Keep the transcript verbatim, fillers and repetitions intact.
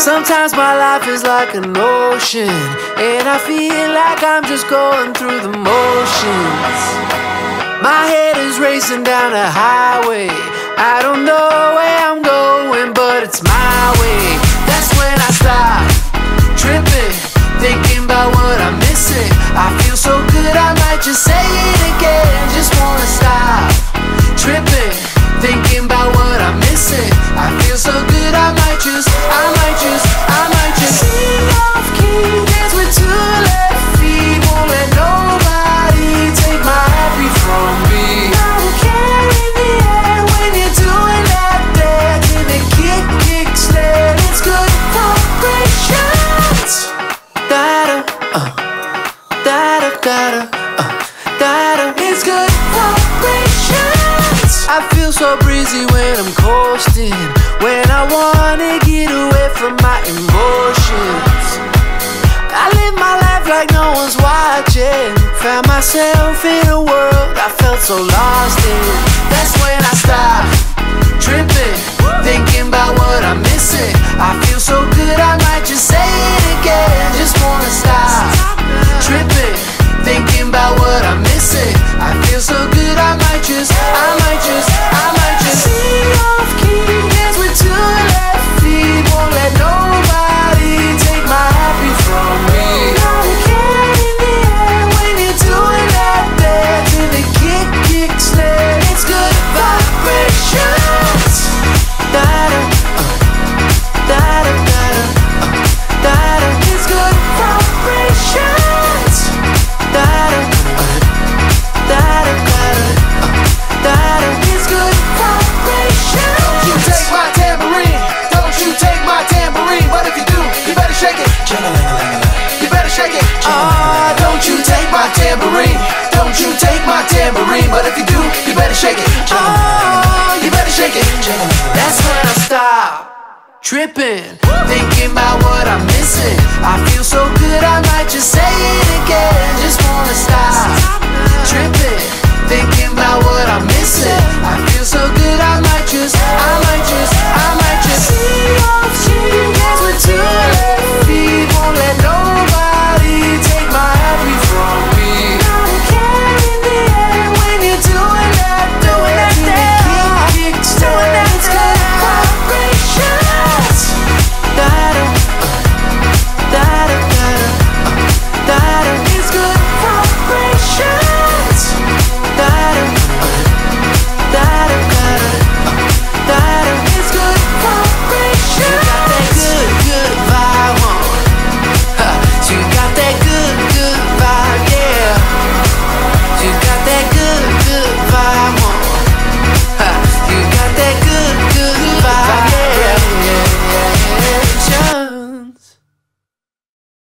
Sometimes my life is like an ocean, and I feel like I'm just going through the motions. My head is racing down a highway. I don't know where I'm going, but it's my way. That's when I stop tripping, thinking about what I'm missing. I feel so good, I might just say it again. Just wanna stop tripping, thinking about what I'm missing. I feel so good, I might just, I might just, I might just sing off key, dance with two left feet. Won't let nobody take my happy from me. Now we're carrying the air when you're doing that dance in the kick, kick, sled. It's good vibrations. Da-da, uh, da-da, da-da, uh, da-da. It's good vibrations. I feel so breezy when I'm coasting, when I wanna get away from my emotions. I live my life like no one's watching. Found myself in a world I felt so lost in. That's when I stop tripping, thinking about what I'm missing. I feel so good, I might just say it again. Just wanna stop tripping, thinking about what I'm missing. I feel so good, I might just, I might just, I might just sing off key, dance with two left feet. Won't let nobody take my happy from me. Now we're carrying the air when you're doing that dance in the kick, kick, sled. It's good vibrations. Da-da, uh, da-da, da-da, uh, da-da. It's good vibrations. Da-da, uh, da-da, da-da, uh, da-da. It's good vibrations. Don't you take my tambourine, don't you take my tambourine. But if you do, you better shake it. You better shake it. Ah, don't you take my tambourine, don't you take my tambourine. But if you do, you better shake it. Oh, you better shake it. That's when I stop tripping, thinking about what I'm missing. I feel so good, I might just say it again. Just wanna stop tripping, thinking about what I'm missing.